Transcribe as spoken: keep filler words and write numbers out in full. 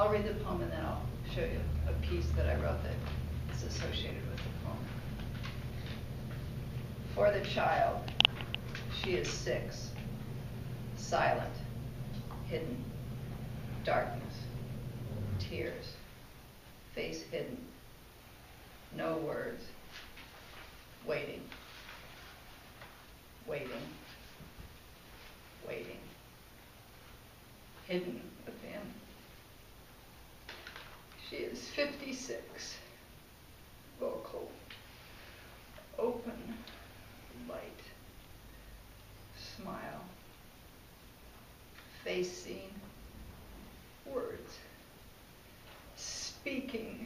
I'll read the poem and then I'll show you a piece that I wrote that is associated with the poem. For the child, she is six, silent, hidden, darkness, tears, face hidden, no words, waiting, waiting, waiting, hidden within. She is fifty-six, vocal, open, light, smile, face seen, words, speaking